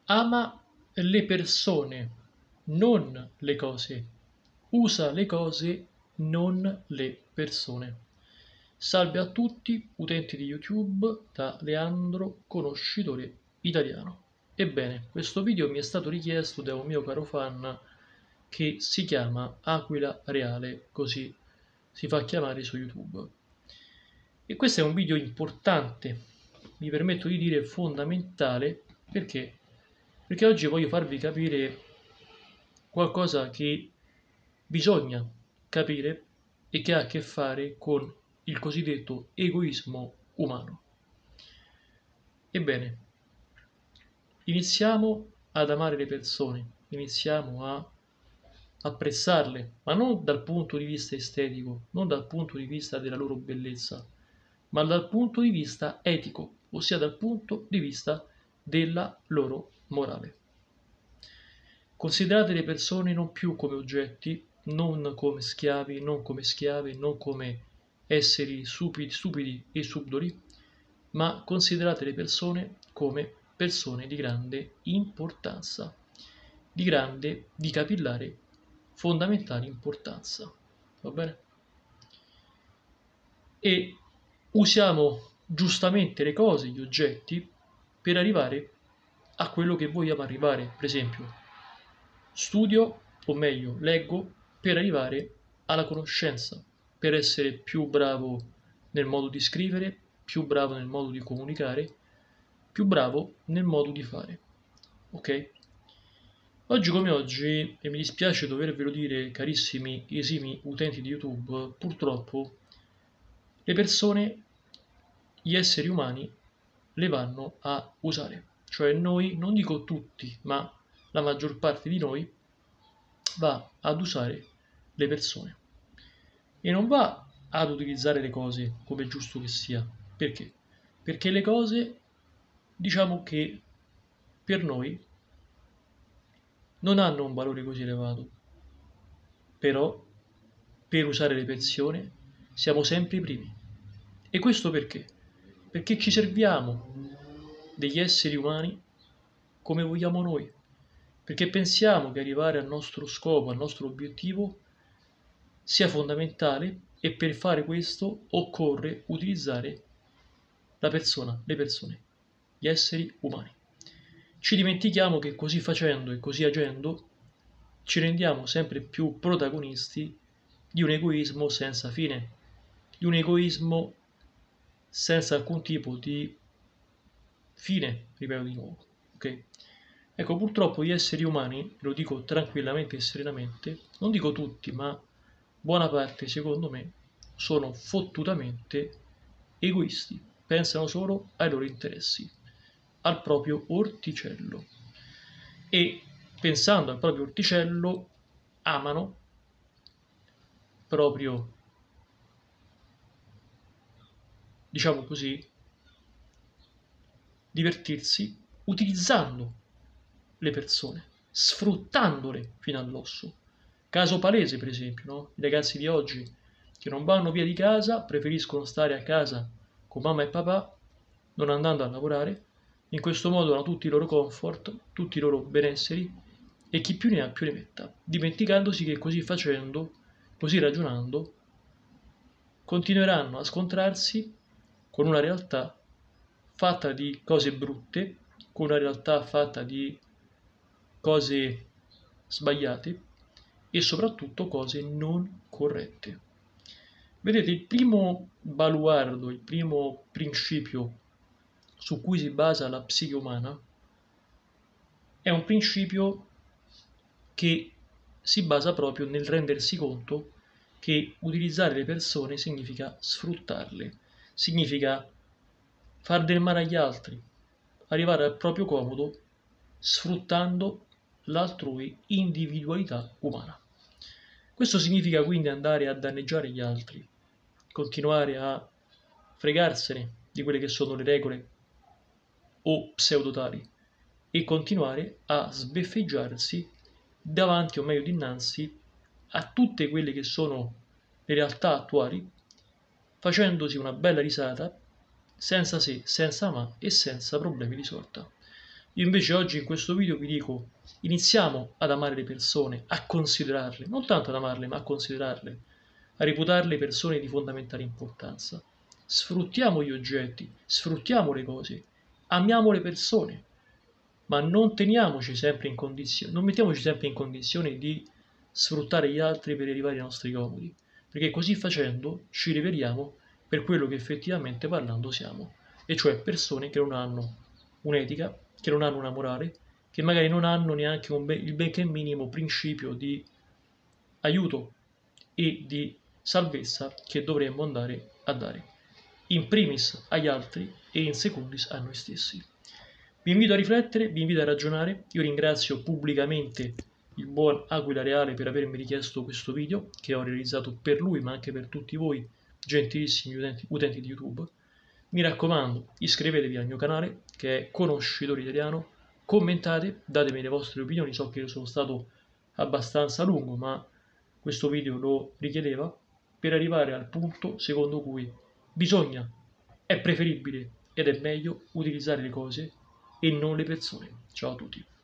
Ama le persone, non le cose. Usa le cose, non le persone. Salve a tutti, utenti di YouTube, da Leandro, conoscitore italiano. Ebbene, questo video mi è stato richiesto da un mio caro fan che si chiama Aquila Reale, così si fa chiamare su YouTube. E questo è un video importante, mi permetto di dire fondamentale, perché? Perché oggi voglio farvi capire qualcosa che bisogna capire e che ha a che fare con il cosiddetto egoismo umano. Ebbene, iniziamo ad amare le persone, iniziamo a apprezzarle, ma non dal punto di vista estetico, non dal punto di vista della loro bellezza, ma dal punto di vista etico, ossia dal punto di vista della loro morale. Considerate le persone non più come oggetti, non come schiavi, non come schiave, non come esseri stupidi e subdoli, ma considerate le persone come persone di grande importanza, di capillare, fondamentale importanza. Va bene? E usiamo giustamente le cose, gli oggetti, per arrivare a quello che vogliamo arrivare. Per esempio, studio, o meglio, leggo per arrivare alla conoscenza, per essere più bravo nel modo di scrivere, più bravo nel modo di comunicare, più bravo nel modo di fare. Ok? Oggi come oggi, e mi dispiace dovervelo dire, carissimi esimi utenti di YouTube, purtroppo le persone, gli esseri umani, le vanno a usare. Cioè noi, non dico tutti, ma la maggior parte di noi va ad usare le persone. E non va ad utilizzare le cose come è giusto che sia. Perché? Perché le cose, diciamo che per noi non hanno un valore così elevato. Però, per usare le persone, siamo sempre i primi. E questo perché? Perché ci serviamo degli esseri umani come vogliamo noi. Perché pensiamo che arrivare al nostro scopo, al nostro obiettivo, sia fondamentale e per fare questo occorre utilizzare la persona, le persone, gli esseri umani. Ci dimentichiamo che così facendo e così agendo ci rendiamo sempre più protagonisti di un egoismo senza fine, di un egoismo senza alcun tipo di fine, ripeto di nuovo. Ok? Ecco, purtroppo gli esseri umani, lo dico tranquillamente e serenamente, non dico tutti, ma buona parte, secondo me, sono fottutamente egoisti, pensano solo ai loro interessi, al proprio orticello. E pensando al proprio orticello, amano proprio, diciamo così, divertirsi utilizzando le persone, sfruttandole fino all'osso. Caso palese, per esempio, no? I ragazzi di oggi che non vanno via di casa, preferiscono stare a casa con mamma e papà, non andando a lavorare, in questo modo hanno tutti i loro comfort, tutti i loro benesseri e chi più ne ha più ne metta, dimenticandosi che così facendo, così ragionando, continueranno a scontrarsi con una realtà fatta di cose brutte, con una realtà fatta di cose sbagliate e soprattutto cose non corrette. Vedete, il primo baluardo, il primo principio su cui si basa la psiche umana è un principio che si basa proprio nel rendersi conto che utilizzare le persone significa sfruttarle, significa far del male agli altri, arrivare al proprio comodo sfruttando l'altrui individualità umana. Questo significa quindi andare a danneggiare gli altri, continuare a fregarsene di quelle che sono le regole o pseudotali e continuare a sbeffeggiarsi davanti o meglio dinanzi a tutte quelle che sono le realtà attuali, facendosi una bella risata senza se, senza ma e senza problemi di sorta. Io invece oggi in questo video vi dico, iniziamo ad amare le persone, a considerarle, non tanto ad amarle, ma a considerarle, a reputarle persone di fondamentale importanza. Sfruttiamo gli oggetti, sfruttiamo le cose, amiamo le persone, ma non teniamoci sempre in condizione, non mettiamoci sempre in condizione di sfruttare gli altri per arrivare ai nostri comodi, perché così facendo ci riveliamo per quello che effettivamente parlando siamo, e cioè persone che non hanno un'etica, che non hanno una morale, che magari non hanno neanche il benché minimo principio di aiuto e di salvezza che dovremmo andare a dare, in primis agli altri e in secundis a noi stessi. Vi invito a riflettere, vi invito a ragionare. Io ringrazio pubblicamente il buon Aquila Reale per avermi richiesto questo video che ho realizzato per lui, ma anche per tutti voi gentilissimi utenti di YouTube. Mi raccomando, iscrivetevi al mio canale che è Conoscitore Italiano, commentate, datemi le vostre opinioni, so che io sono stato abbastanza lungo, ma questo video lo richiedeva per arrivare al punto secondo cui è preferibile ed è meglio utilizzare le cose e non le persone. Ciao a tutti.